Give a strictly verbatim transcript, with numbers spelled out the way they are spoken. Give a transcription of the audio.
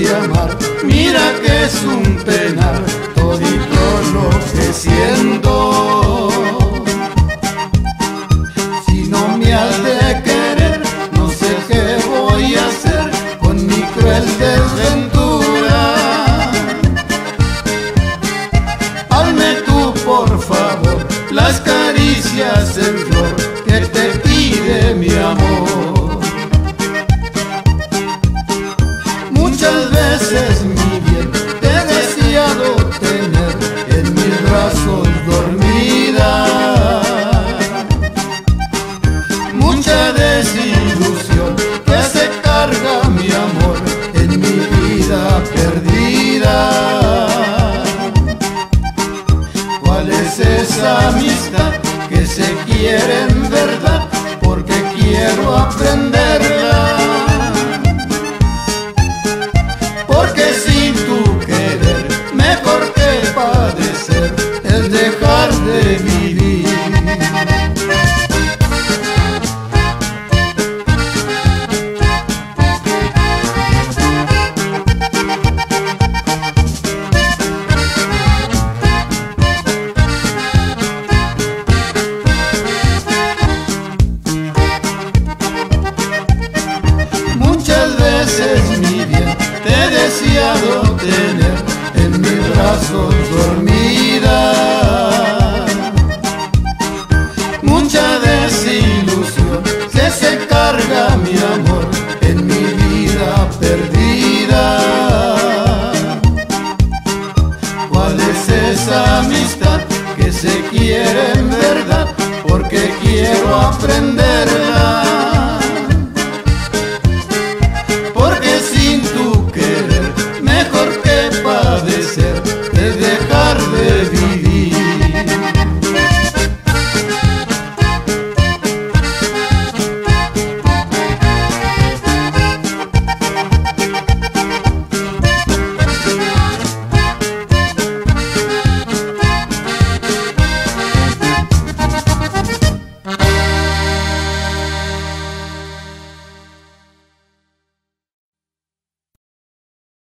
amar. Mira que es un penar todito lo que siento. Si no me has de querer, no sé qué voy a hacer con mi cruel desventura. Hazme tú, por favor, las caricias en flor que te pide mi amor. Muchas veces, mi bien, te he deseado tener en mis brazos dormida. Mucha desilusión que se carga mi amor en mi vida perdida. ¿Cuál es esa amistad que se quiere en verdad? Porque quiero aprenderla. Porque sin tu querer, mejor que padecer es dejar de vivir. Muchas veces, mi bien, te he deseado tener